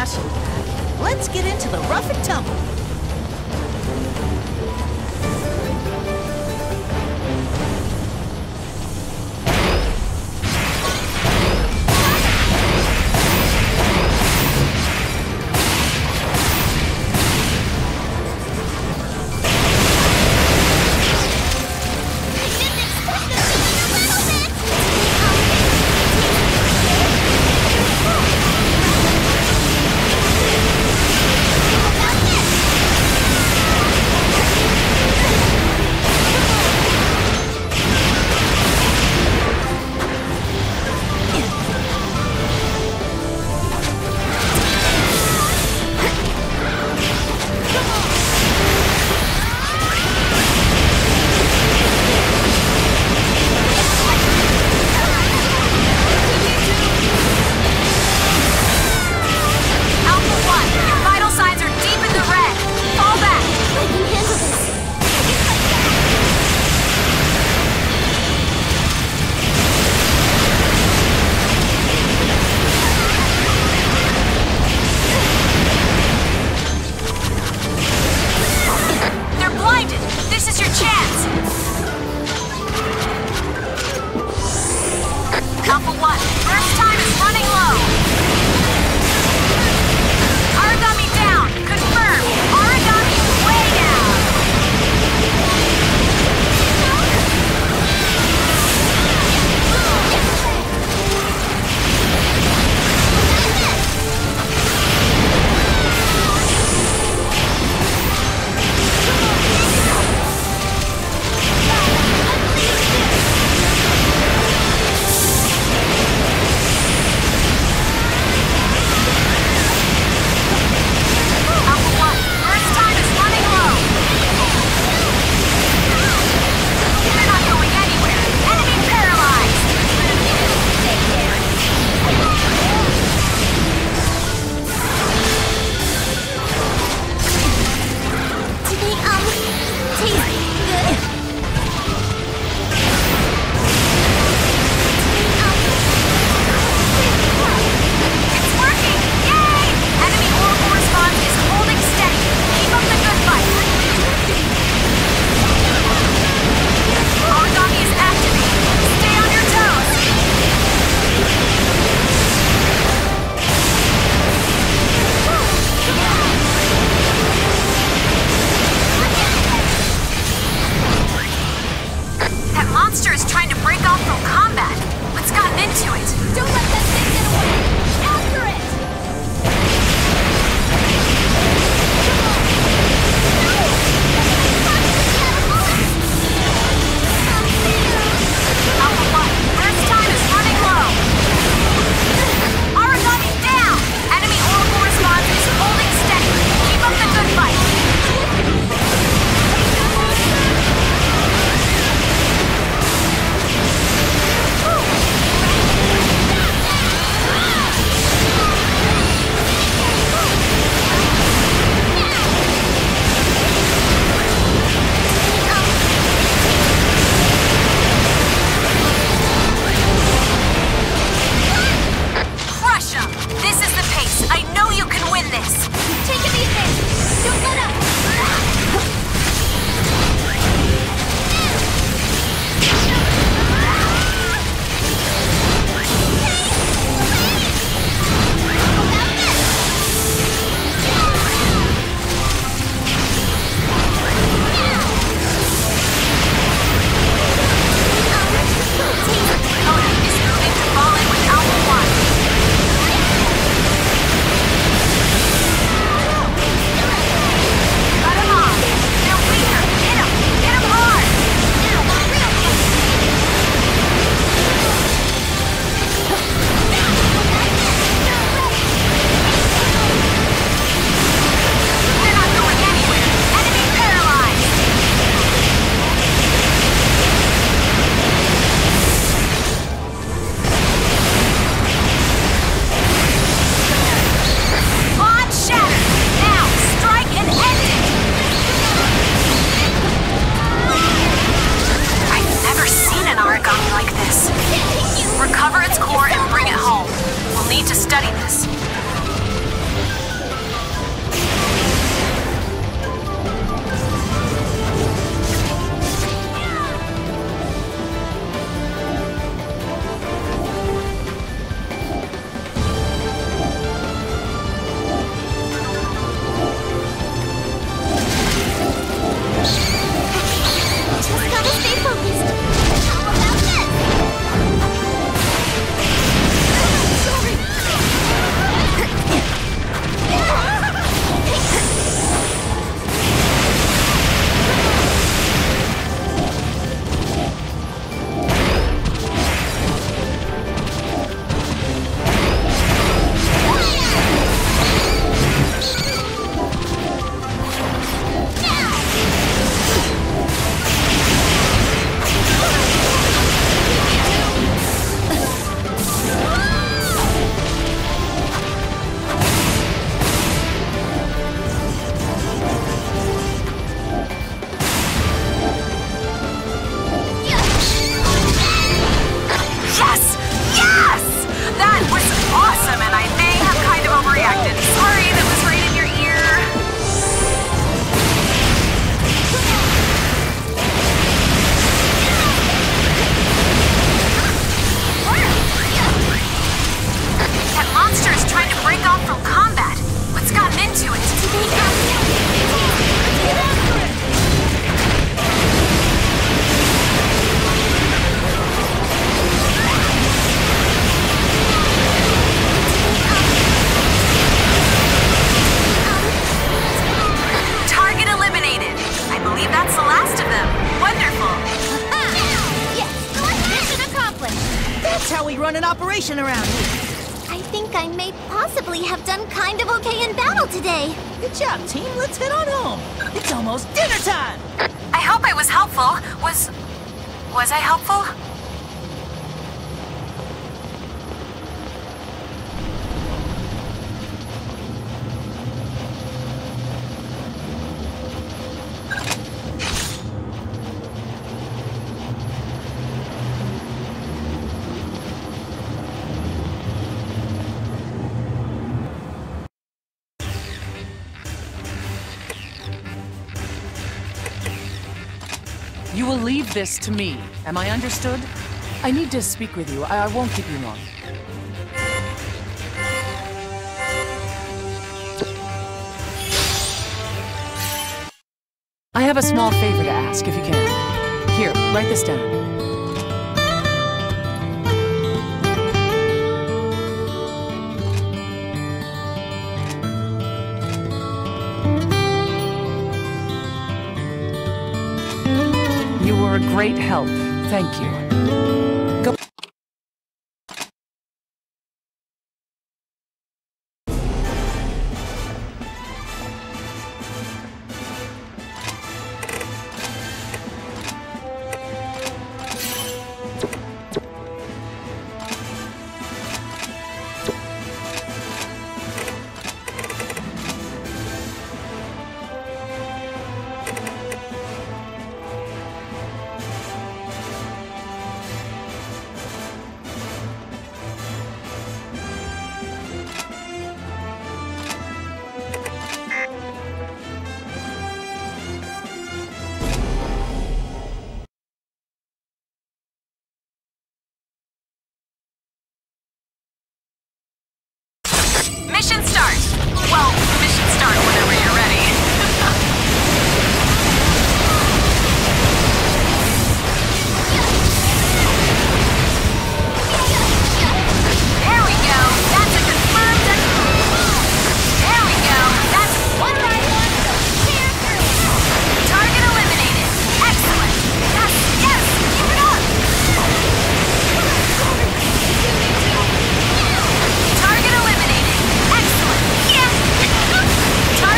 ration pack, let's get into the rough and tumble. Recover its core and bring it home. We'll need to study this. cooperation around here. I think I may possibly have done kind of okay in battle today. Good job, team. Let's head on home. It's almost dinner time. I hope I was helpful. Was I helpful? You will leave this to me. Am I understood? I need to speak with you. I won't keep you long. I have a small favor to ask, if you can. Here, write this down. You were a great help. Thank you. Go. Mission start! Well, mission start whenever you're ready. There we go! That's a confirmed... There we go! That's one right one. Target eliminated! Excellent! Yes! Yes! Keep it up! Target eliminated! Excellent! Yeah!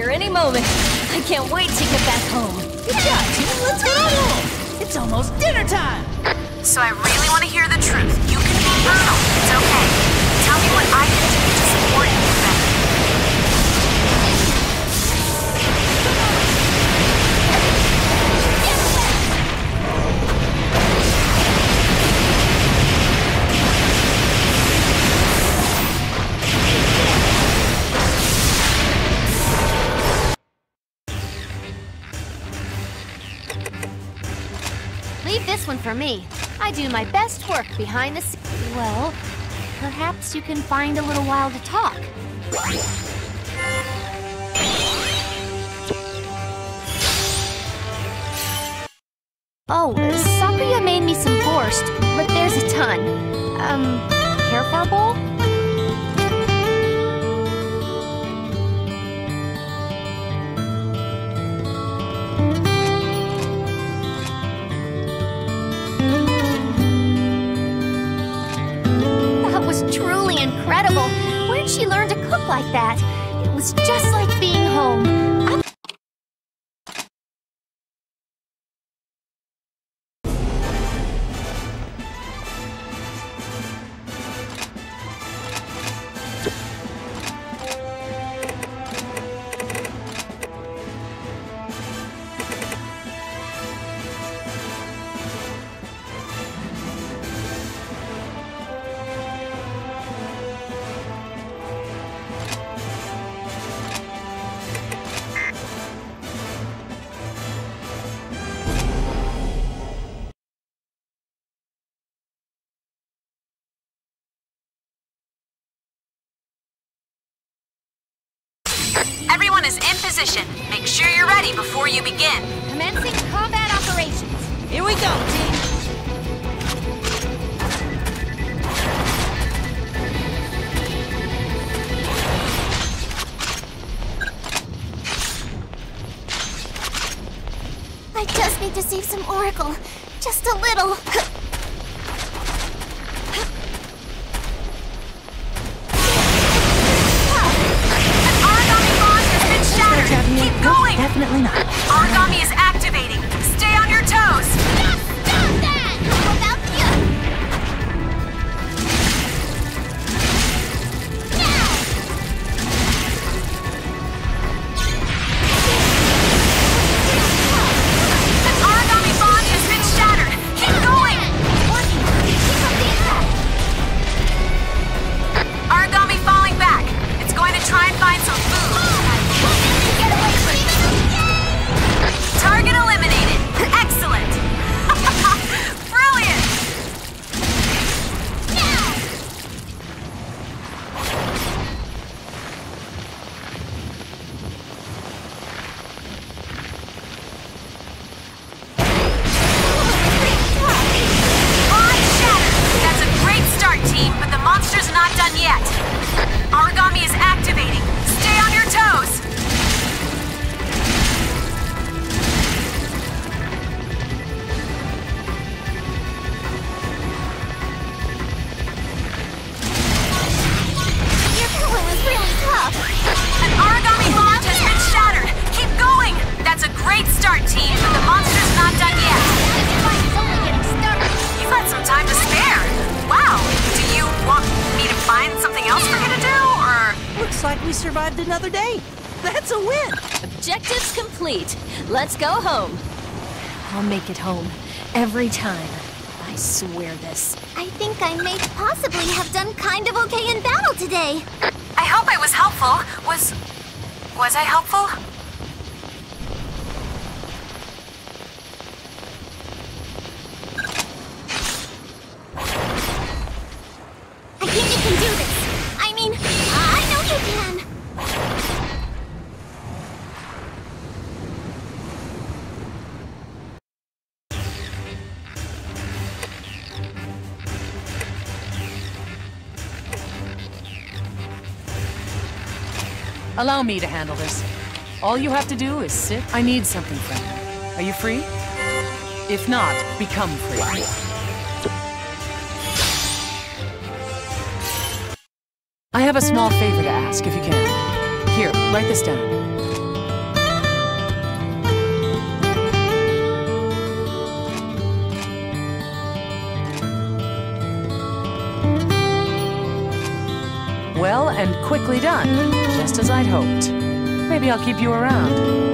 here any moment. I can't wait to get back home. Good job, team. Let's head on home. It's almost dinner time. So I really want to hear the truth. You can be brutal. It's okay. Tell me what I can do to support you better. Leave this one for me. I do my best work behind the scenes. Well, perhaps you can find a little while to talk. Oh, Sakuya made me some borscht, but there's a ton. Care for a bowl? That was truly incredible. Where'd she learn to cook like that? It was just like being home. Everyone is in position. Make sure you're ready before you begin. Commencing combat operations. Here we go, team. I just need to save some Oracle. Just a little. Keep going! Definitely not. Origami is activating. Stay on your toes. Stop that! How about you? An origami bond has been shattered. Keep going! Origami falling back. It's going to try and find some food. Target eliminated. Excellent. Brilliant. Bond shattered. That's a great start, team, but the monster's not done yet. Origami is activating. Stay on your toes. An origami bond has been shattered! Keep going! That's a great start, team, but the monster's not done yet. You've got some time to spare. Wow! Do you want me to find something else for you to do, or...? Looks like we survived another day. That's a win. Objectives complete. Let's go home. I'll make it home. Every time. I swear this. I think I may possibly have done kind of okay in battle today. I hope I was helpful. Was I helpful? I think you can do this. I mean, I know you can. Allow me to handle this. All you have to do is sit. I need something from you. Are you free? If not, become free. I have a small favor to ask, if you can. Here, write this down. Well and quickly done, just as I'd hoped. Maybe I'll keep you around.